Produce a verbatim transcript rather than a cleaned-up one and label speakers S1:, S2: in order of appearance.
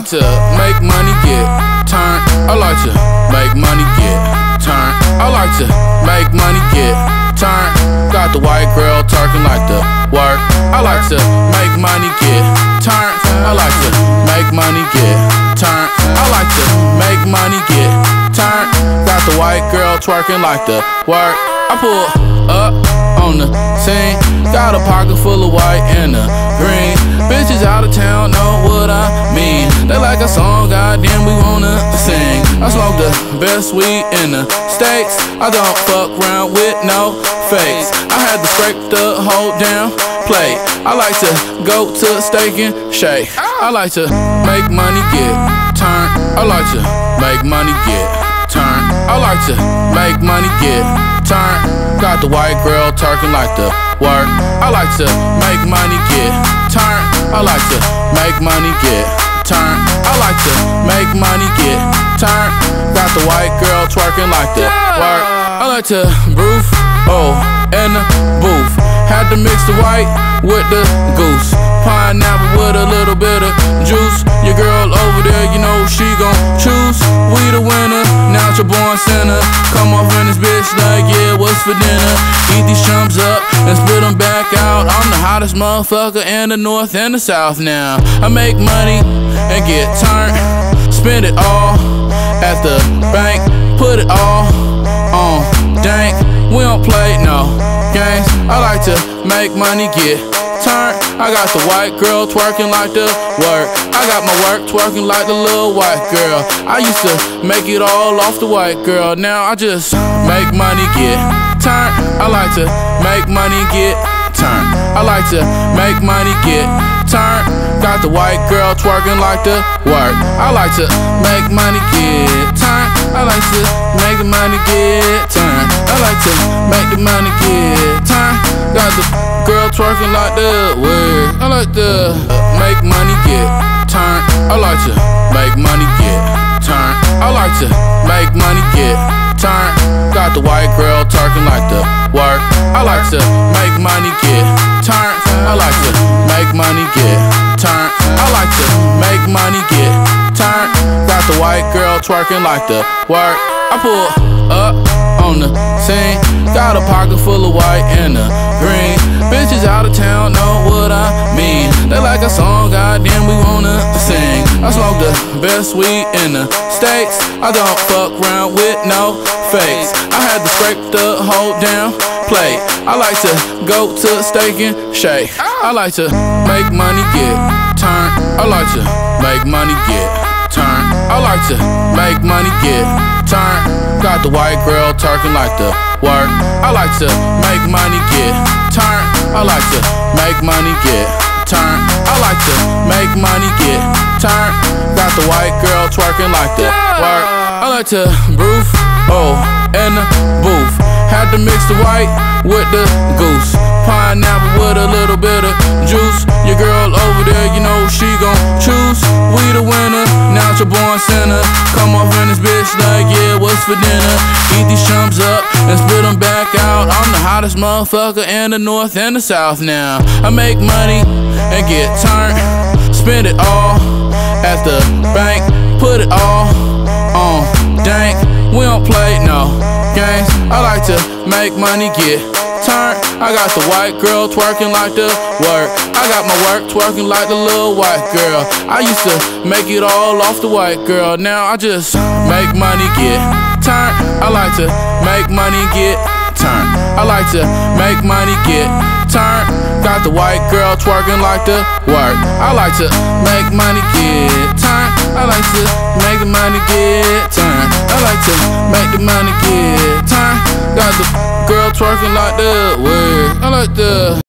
S1: like to make money, get turned. I like to make money, get turned. I like to make money, get turned. Got the white girl twerking like the work. I like to make money, get turned. I like to make money, get turned. I like to make money, get turned. Got the white girl twerking like the work. I pull up on the scene, got a pocket full of white and a green. Bitches out of town know what I mean. They like a song, goddamn, we wanna sing. I smoke the best weed in the States. I don't fuck around with no fakes. I had to scrape the whole damn plate. I like to go to Steak and Shake. I like to make money, get turned. I like to make money, get turned. I like to make money, get turned. Got the white girl twerking like the work. I like to make money, get turned. I like to make money, get turned. I like to make money, get turned. Got the white girl twerking like the work. I like to roof, oh, in the booth. Had to mix the white with the goose. Pineapple with a little bit of juice. Your girl over there, you know she gon' choose. We the winner, natural born sinner. Come off in this bitch like, yeah, what's for dinner? Eat these chumps up and spit them back out. I'm the hottest motherfucker in the north and the south now. I make money and get turned. Spend it all at the bank. Put it all on dank. We don't play no games. I like to make money, get turned. I got the white girl twerking like the work. I got my work twerking like the little white girl. I used to make it all off the white girl. Now I just make money, get turned. I like to make money, get turned. I like to make money, get turned. Got the white girl twerking like the work. I like to make money, get turned. I like to make the money, get turned. I like to make the money, get turned. Got the girl twerking like the work. I like to make money, get turned. I like to make money, get turned. I like to make money, get turned. Got the white girl twerking like the work. I like to make money, get turned. I like to make money, get turned. I like to make money, get turned. Got the white girl twerking like the work. I pull up on the scene, got a pocket full of white and a green. Bitches out of town know what I mean. They like a song, goddamn, we wanna sing. I smoke the best weed in the States. I don't fuck around with no fakes. I had to scrape the whole damn plate. I like to go to Steak and Shake. I like to make money, get turned. I like to make money, get turned. I like to make money, get turned. Got the white girl twerking like the work. I like to make money, get turned. I like to make money, get turned. I like to make money, get turned. Got the white girl twerking like the work. I like to roof, oh, in the booth. Had to mix the white with the goose. Pineapple with a little bit of juice. Your girl over there, you know she gon' choose. We the winner, natural born sinner. Come off in this bitch like, yeah, what's for dinner? Eat these chumps up and spit them back out. I'm the hottest motherfucker in the north and the south now. I make money and get turned. Spend it all at the bank. Put it all on dank. We don't play no games. I like to make money, get turned. I got the white girl twerking like the work. I got my work twerking like the little white girl. I used to make it all off the white girl. Now I just make money, get turned. I like to make money, get turned. I like to make money, get turned. Got the white girl twerking like the work. I like to make money, get turned. I like to make the money, get turned. I like to make the money, get turned. Got the girl twerking like the work. I like the